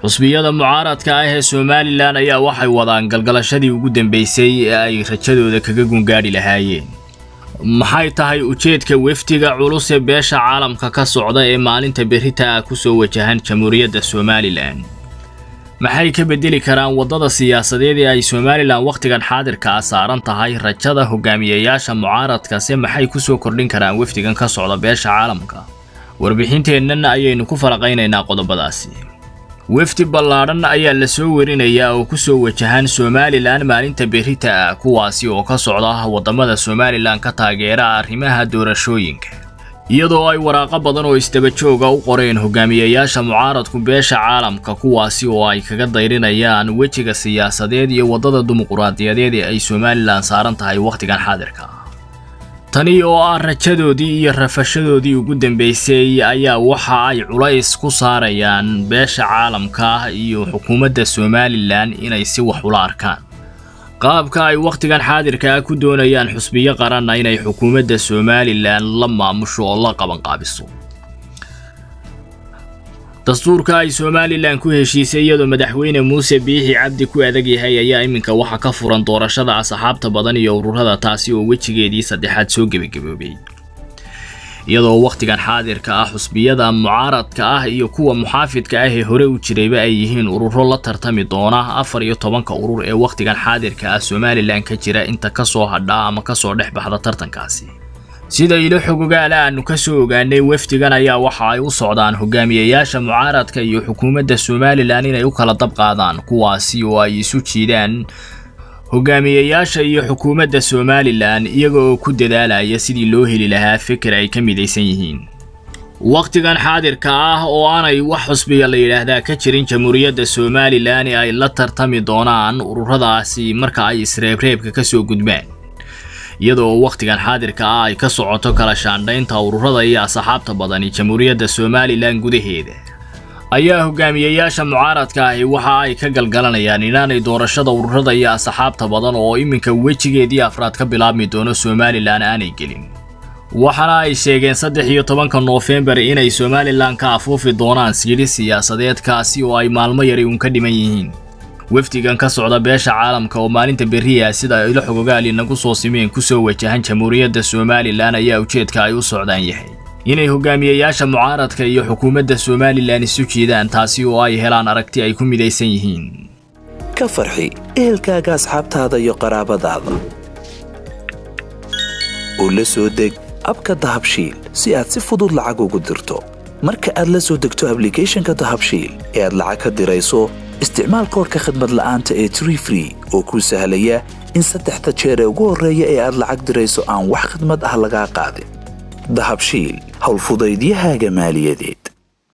xusbiyada mucaaradka ah ee Somaliland ayaa waxay wadaan galgalashadii ugu dambeysay ee ay rajadooda kaga gungaari lahaayeen. maxay tahay ujeedka wafdiga culus ee beesha caalamka ka socda ee maalinta berrita ku soo wajahan Jamhuuriyadda Somaliland? maxay ka bedeli karaan wadada siyaasadeed ee ay Somaliland waqtigan xaadirka ah saaran tahay rajada hogaamiyayaasha mucaaradka se maxay ku soo kordhin karaan wafdigan ka socda beesha caalamka? warbixinteennan ayaynu ku falaqaynaynaa qodobadaasi. wafdi ballaaran ayaa la soo warinayaa oo ku soo wajahan Somaliland maalinta berrita kuwaasi oo ka socda wadamada Somaliland ka taageera arrimaha doorashooyinka, iyadoo ay waraaqo badan oo isdaba jooga u qoreen hogaamiyayaasha mucaaradku beesha caalamka kuwaasi oo ay kaga dayrinayaan wejiga siyaasadeed iyo wadada dimuqraadiyadeed ee ay Somaliland saaran tahay waqtigan xaadirka. tani oo ah rajadoodii iyo rafashadoodii ugu dambeysay ayaa waxa ay culays ku saarayaan beesha caalamka iyo xukuumadda Somaliland inay si wax ula arkaan qaabka ay waqtigan xaadirka ku doonayaan xusbiyo qaran inay xukuumadda Somaliland la maamusho oo la qaban qaabiso. dastuurka ay Somaliland ku heshiisay iyadoo madaxweyne Muuse Biixi Cabdi ku adag yahay ayaa iminka waxa ka furan doorashada asxaabta badan iyo ururada taasi oo wejigeedii saddexaad soo gabagaboobay, iyadoo waqtigan xaadirka ah xusbiyada mucaaradka ah iyo kuwa muxaafidka ah ee hore u jirayba ay yihiin ururo la tartami doona 14 urur ee waqtigan xaadirka ah Somaliland ka jira inta ka soo hadha ama ka soo dhex baxda tartankaasi. sida ilo xogogaal aanu ka soo ogaanay wafdigan ayaa waxa ay u socdaan hogaamiyayaasha mucaaradka iyo xukuumadda Somaliland inay u kala dab qaadaan kuwaasi oo ay isu jiidaan hogaamiyayaasha iyo xukuumadda Somaliland iyagoo ku dadaalaya sidii loo heli lahaa fikir ay ka midaysan yihiin. waqtigan xaadirka ah oo aanay wax xusbiga la yiraahdaa ka jirin Jamhuuriyadda Somaliland ay la tartami doonaan ururadaasi marka ay isreebreebka ka soo gudbaan, iyadoo waqtigan xaadirka ah ay ka socoto kala shaandhaynta ururada iyo asxaabta badan ee Jamhuuriyadda Somaliland gudaheeda ayaa hogaamiyayaasha mucaaradka ah waxa ay ka galgalanayaan inaanay doorashada ururada iyo asxaabta badan oo iminka wejigeedii afraad ka bilaabmi doono Somaliland aanay gelin. waxana ay sheegeen 13 November inay Somaliland ka afuufi doonaan siiri siyaasadeed kaasi oo ay maalmo yari ka dhiman yihiin. wafdigan ka socda beesha caalamka oo maalinta berriya sida ilo xogogaal inagu soo simeen ku soo wajahan Jamhuuriyadda Somaliland ayaa ujeedka ay u socdaan yahay inay hogaamiyayaasha mucaaradka iyo xukuumadda Somaliland isu jiidaan taasi oo ay helaan aragti ay ku midaysan yihiin. ka farxi ehelkaaga asxaabtaada iyo qaraabadaada oo la soo deg abka Dahabshiil si aad si fudud lacag ugu dirto. marka aad la soo degto application-ka Dahabshiil ee aad lacag ka dirayso isticmaal koodka khidmad la'aanta ee Tree Free oo kuu sahlaya in 3 jeer ugu horeeya ee aad lacag dirayso aan wax khidmad ah laga qaadin. Dahabshiil hawl fudaydiyahaaga maaliyadeed.